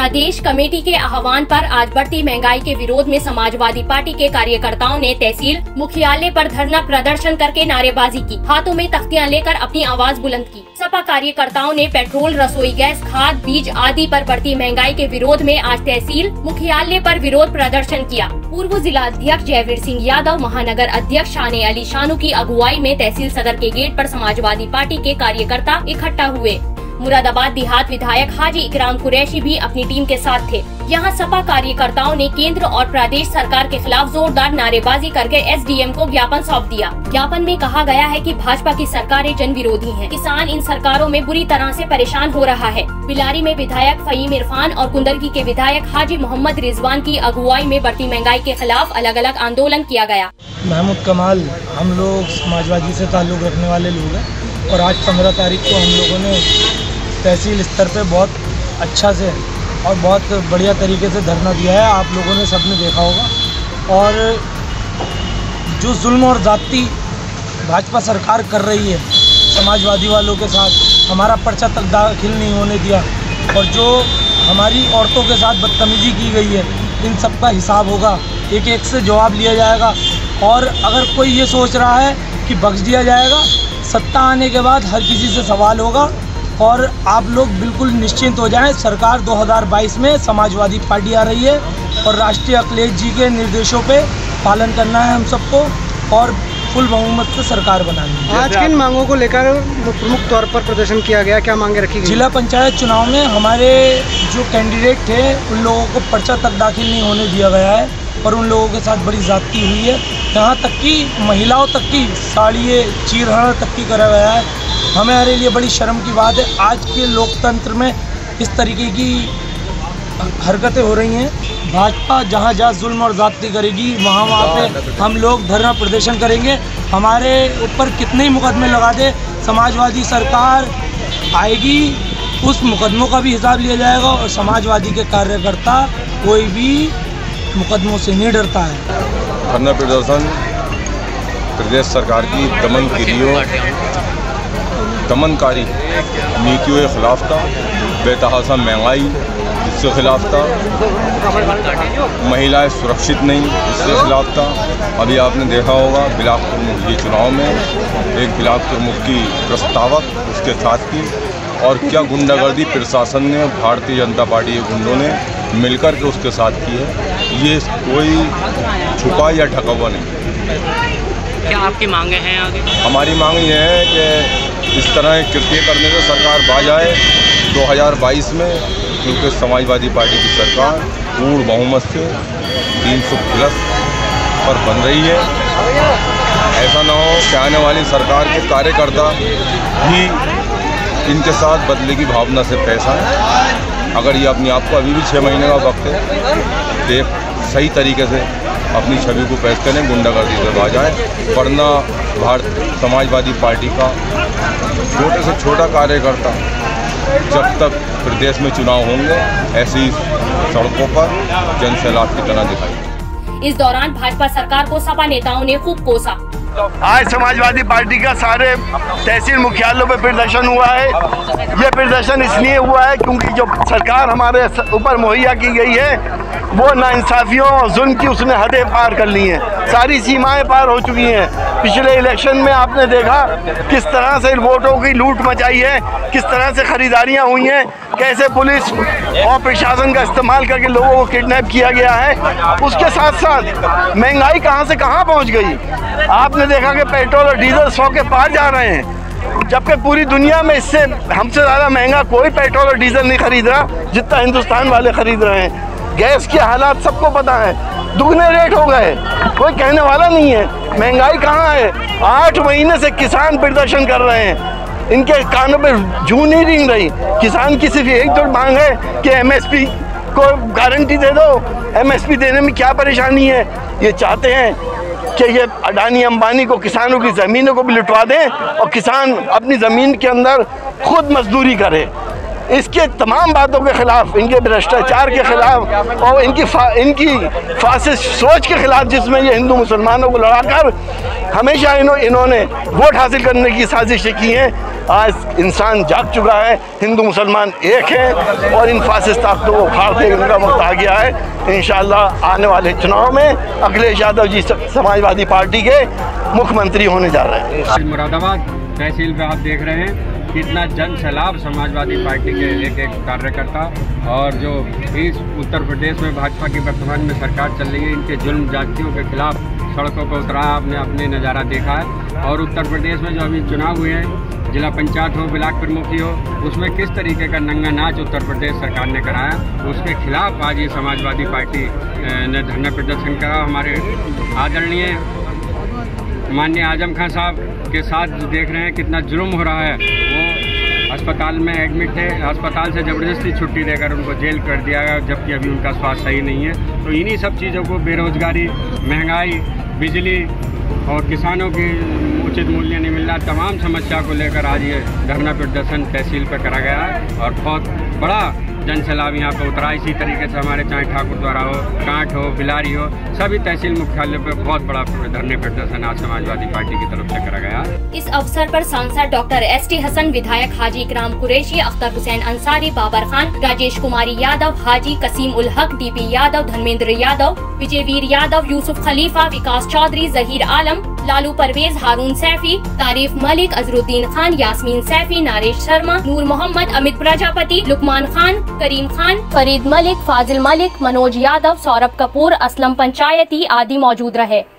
प्रदेश committee के आह्वान पर आज बढ़ती महंगाई के विरोध में समाजवादी पार्टी के कार्यकर्ताओं ने तहसील मुख्यालय पर धरना प्रदर्शन करके नारेबाजी की। हाथों में तख्तियां लेकर अपनी आवाज बुलंद की। सपा कार्यकर्ताओं ने पेट्रोल, रसोई गैस, खाद, बीज आदि पर बढ़ती महंगाई के विरोध में आज तहसील मुख्यालय पर विरोध प्रदर्शन किया। पूर्व जिला अध्यक्ष जयवीर सिंह यादव, महानगर अध्यक्ष शाने अली शानू की अगुवाई में तहसील सदर के गेट पर समाजवादी पार्टी के कार्यकर्ता इकट्ठा हुए। मुरादाबाद देहात विधायक हाजी इकराम कुरैशी भी अपनी टीम के साथ थे। यहाँ सपा कार्यकर्ताओं ने केंद्र और प्रदेश सरकार के खिलाफ जोरदार नारेबाजी करके एसडीएम को ज्ञापन सौंप दिया। ज्ञापन में कहा गया है कि भाजपा की सरकारें जन विरोधी हैं। किसान इन सरकारों में बुरी तरह से परेशान हो रहा है। बिलारी में विधायक फहीम इरफान और कुंदरगी के विधायक हाजी मोहम्मद रिजवान की अगुवाई में बढ़ती महंगाई के खिलाफ अलग अलग आंदोलन किया गया। महमूद कमाल, हम लोग समाजवादी से ताल्लुक रखने वाले लोग हैं और आज 15 तारीख को हम लोगों ने तहसील स्तर पे बहुत अच्छा से और बहुत बढ़िया तरीके से धरना दिया है। आप लोगों ने सबने देखा होगा। और जो जुल्म और ज़ाती भाजपा सरकार कर रही है समाजवादी वालों के साथ, हमारा पर्चा तक दाखिल नहीं होने दिया और जो हमारी औरतों के साथ बदतमीजी की गई है, इन सब का हिसाब होगा, एक एक से जवाब लिया जाएगा। और अगर कोई ये सोच रहा है कि बख्श दिया जाएगा, सत्ता आने के बाद हर किसी से सवाल होगा। और आप लोग बिल्कुल निश्चिंत हो जाएं, सरकार 2022 में समाजवादी पार्टी आ रही है और राष्ट्रीय अखिलेश जी के निर्देशों पे पालन करना है हम सबको और फुल बहुमत से सरकार बनानी है। आज किन मांगों को लेकर प्रमुख तौर पर प्रदर्शन किया गया, क्या मांगे रखी गई? जिला पंचायत चुनाव में हमारे जो कैंडिडेट थे उन लोगों को पर्चा तक दाखिल नहीं होने दिया गया है और उन लोगों के साथ बड़ी ज़्यादती हुई है। यहाँ तक कि महिलाओं तक की साड़ियाँ चीरहरण तक की करा गया है। हमारे लिए बड़ी शर्म की बात है आज के लोकतंत्र में इस तरीके की हरकतें हो रही हैं। भाजपा जहाँ जहाँ जुल्म और ज़्यादती करेगी वहाँ पे हम लोग धरना प्रदर्शन करेंगे। हमारे ऊपर कितने ही मुकदमे लगा दे, समाजवादी सरकार आएगी, उस मुकदमों का भी हिसाब लिया जाएगा और समाजवादी के कार्यकर्ता कोई भी मुकदमों से नहीं डरता है। धरना प्रदर्शन प्रदेश सरकार की दमनकारी नीतियों के खिलाफ था, बेतहाशा महंगाई इसके खिलाफ था, महिलाएं सुरक्षित नहीं इसके खिलाफ था। अभी आपने देखा होगा बिलासपुर मुखी चुनाव में एक बिलासपुर मुखी प्रस्तावक उसके साथ की और क्या गुंडागर्दी प्रशासन ने, भारतीय जनता पार्टी के गुंडों ने मिलकर के उसके साथ की है। ये कोई छुपा या ढका हुआ नहीं। क्या आपकी मांगे हैं आगे? हमारी मांग ये है कि इस तरह के कृत्य करने से सरकार बाज आए 2022 में, क्योंकि समाजवादी पार्टी की सरकार पूर्ण बहुमत से 300+ पर बन रही है। ऐसा ना हो कि आने वाली सरकार के कार्यकर्ता भी इनके साथ बदले की भावना से पेश आए। अगर ये अपने आप को अभी भी 6 महीने का वक्त है तो एक सही तरीके से अपनी छवि को पेश करें, गुंडागर्दी से बाज आए, वरना भारत समाजवादी पार्टी का छोटे से छोटा कार्यकर्ता जब तक प्रदेश में चुनाव होंगे ऐसी सड़कों पर जनसैलाब की तरह दिखाई। इस दौरान भाजपा सरकार को सपा नेताओं ने खूब कोसा। आज समाजवादी पार्टी का सारे तहसील मुख्यालयों पे प्रदर्शन हुआ है। ये प्रदर्शन इसलिए हुआ है क्योंकि जो सरकार हमारे ऊपर मुहैया की गई है वो नाइंसाफियों और जुल्म की उसने हदें पार कर ली हैं, सारी सीमाएं पार हो चुकी हैं। पिछले इलेक्शन में आपने देखा किस तरह से वोटों की लूट मचाई है, किस तरह से खरीदारियां हुई हैं, कैसे पुलिस और प्रशासन का इस्तेमाल करके लोगों को किडनैप किया गया है। उसके साथ साथ महंगाई कहां से कहां पहुंच गई। आपने देखा कि पेट्रोल और डीजल 100 के पार जा रहे हैं, जबकि पूरी दुनिया में इससे हमसे ज़्यादा महंगा कोई पेट्रोल और डीजल नहीं खरीद रहा जितना हिंदुस्तान वाले खरीद रहे हैं। गैस के हालात सबको पता है, दुगने रेट हो गए, कोई कहने वाला नहीं है। महंगाई कहाँ है? 8 महीने से किसान प्रदर्शन कर रहे हैं, इनके कानों पे जूं नहीं रिंग रही। किसान की सिर्फ एक तो मांग है कि एमएसपी को गारंटी दे दो। एमएसपी देने में क्या परेशानी है? ये चाहते हैं कि ये अडानी अंबानी को किसानों की ज़मीनों को भी लुटवा दें और किसान अपनी ज़मीन के अंदर खुद मजदूरी करे। इसके तमाम बातों के खिलाफ, इनके भ्रष्टाचार के खिलाफ और इनकी फासिस्ट सोच के खिलाफ, जिसमें ये हिंदू मुसलमानों को लड़ाकर हमेशा इन्होंने वोट हासिल करने की साजिशें की हैं। आज इंसान जाग चुका है, हिंदू मुसलमान एक हैं और इन फासिस्ट ताकतों को उखाड़ के इनका वक्त आ गया है। इंशाअल्लाह आने वाले चुनाव में अखिलेश यादव जी समाजवादी पार्टी के मुख्यमंत्री होने जा रहे हैं। मुरादाबाद तहसील पे आप देख रहे हैं कितना जन सैलाब समाजवादी पार्टी के एक कार्यकर्ता, और जो इस उत्तर प्रदेश में भाजपा की वर्तमान में सरकार चल रही है, इनके जुल्म जातियों के खिलाफ सड़कों पर उतरा आपने अपने नज़ारा देखा है। और उत्तर प्रदेश में जो अभी चुनाव हुए हैं, जिला पंचायत हो, ब्लॉक प्रमुखी हो, उसमें किस तरीके का नंगा नाच उत्तर प्रदेश सरकार ने कराया, उसके खिलाफ आज ये समाजवादी पार्टी ने धरना प्रदर्शन करा। हमारे आदरणीय माननीय आजम खान साहब के साथ देख रहे हैं कितना जुल्म हो रहा है। वो अस्पताल में एडमिट थे, अस्पताल से ज़बरदस्ती छुट्टी देकर उनको जेल कर दिया गया, जबकि अभी उनका स्वास्थ्य सही नहीं है। तो इन्हीं सब चीज़ों को, बेरोजगारी, महंगाई, बिजली और किसानों की उचित मूल्य नहीं मिल रहा, तमाम समस्या को लेकर आज ये धरना प्रदर्शन तहसील पर करा गया है और बहुत बड़ा जन सैलाब यहाँ पर उतरा। इसी तरीके से हमारे चाहे ठाकुर द्वारा हो, कांट हो, बिलारी हो, सभी तहसील मुख्यालय पर बहुत बड़ा धरने प्रदर्शन आज समाजवादी पार्टी की तरफ से करा गया। इस अवसर पर सांसद डॉक्टर ST हसन, विधायक हाजी इकराम कुरैशी, अख्तर हुसैन अंसारी, बाबर खान, राजेश कुमारी यादव, हाजी कसीम उल हक, DP यादव, धर्मेंद्र यादव, विजयवीर यादव, यूसुफ खलीफा, विकास चौधरी, जहीर आलम, लालू परवेज, हारून सैफी, तारीफ मलिक, अजरुद्दीन खान, यास्मीन सैफी, नारेश शर्मा, नूर मोहम्मद, अमित प्रजापति, लुकमान खान, करीम खान, फरीद मलिक, फाजिल मलिक, मनोज यादव, सौरभ कपूर, असलम पंचायती आदि मौजूद रहे।